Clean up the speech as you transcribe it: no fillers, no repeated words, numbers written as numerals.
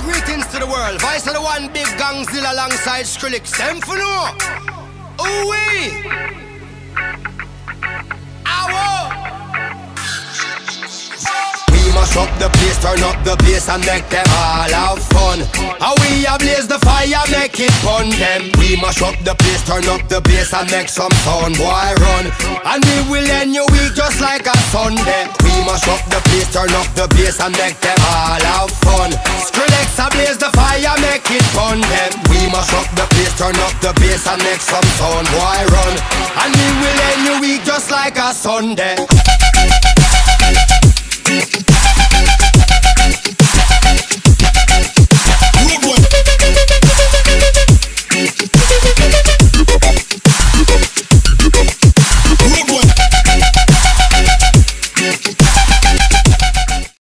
greetings to the world. Vice of the one big gangzilla alongside Skrillex. Them for no. Ooh-wee. Mash up the place, turn up the bass and make them all have fun. How we blaze the fire, make it fun them. We mash up the place, turn up the bass and make some sound, boy run. And we will end your week just like a Sunday. We mash up the place, turn up the bass and make them all have fun. Skrillex blaze the fire, make it fun them. We mash up the place, turn up the bass and make some sound, boy run. And we will end your week just like a Sunday.